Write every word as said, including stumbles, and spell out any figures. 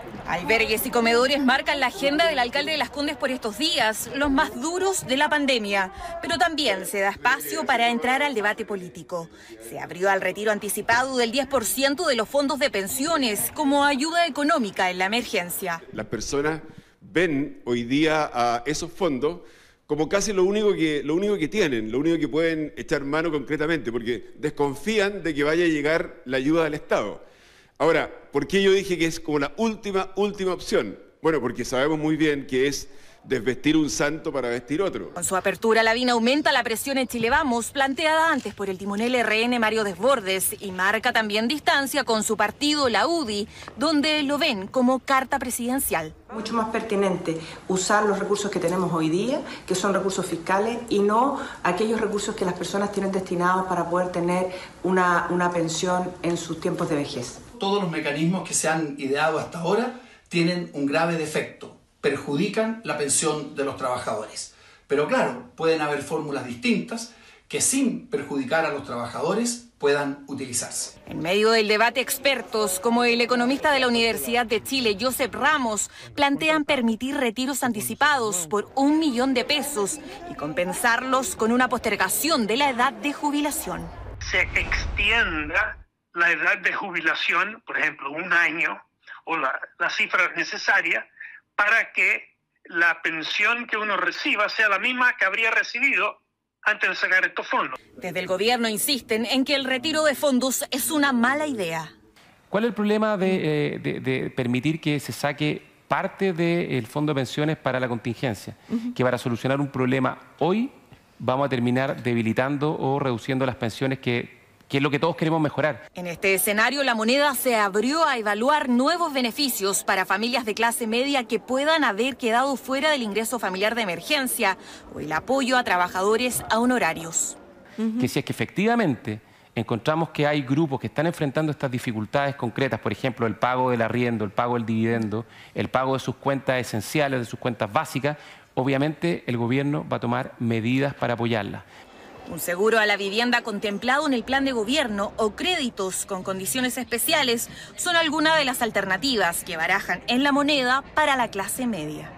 Albergues y comedores marcan la agenda del alcalde de Las Condes por estos días, los más duros de la pandemia. Pero también se da espacio para entrar al debate político. Se abrió al retiro anticipado del diez por ciento de los fondos de pensiones como ayuda económica en la emergencia. Las personas ven hoy día a esos fondos como casi lo único que, lo único que tienen, lo único que pueden echar mano concretamente, porque desconfían de que vaya a llegar la ayuda del Estado. Ahora, ¿por qué yo dije que es como la última, última opción? Bueno, porque sabemos muy bien que es desvestir un santo para vestir otro. Con su apertura, Lavín aumenta la presión en Chile Vamos, planteada antes por el timonel R N Mario Desbordes, y marca también distancia con su partido, la U D I, donde lo ven como carta presidencial. Mucho más pertinente usar los recursos que tenemos hoy día, que son recursos fiscales, y no aquellos recursos que las personas tienen destinados para poder tener una, una pensión en sus tiempos de vejez. Todos los mecanismos que se han ideado hasta ahora tienen un grave defecto, perjudican la pensión de los trabajadores. Pero claro, pueden haber fórmulas distintas que sin perjudicar a los trabajadores puedan utilizarse. En medio del debate, expertos como el economista de la Universidad de Chile, Josep Ramos, plantean permitir retiros anticipados por un millón de pesos y compensarlos con una postergación de la edad de jubilación. Se extienda la edad de jubilación, por ejemplo, un año, o la, la cifra necesaria, para que la pensión que uno reciba sea la misma que habría recibido antes de sacar estos fondos. Desde el gobierno insisten en que el retiro de fondos es una mala idea. ¿Cuál es el problema de, eh, de, de permitir que se saque parte del fondo de pensiones para la contingencia? Uh-huh. Que para solucionar un problema hoy vamos a terminar debilitando o reduciendo las pensiones que... que es lo que todos queremos mejorar. En este escenario, la moneda se abrió a evaluar nuevos beneficios para familias de clase media que puedan haber quedado fuera del ingreso familiar de emergencia o el apoyo a trabajadores a honorarios. Uh-huh. Que si es que efectivamente encontramos que hay grupos que están enfrentando estas dificultades concretas, por ejemplo, el pago del arriendo, el pago del dividendo, el pago de sus cuentas esenciales, de sus cuentas básicas, obviamente el gobierno va a tomar medidas para apoyarlas. Un seguro a la vivienda contemplado en el plan de gobierno o créditos con condiciones especiales son algunas de las alternativas que barajan en la moneda para la clase media.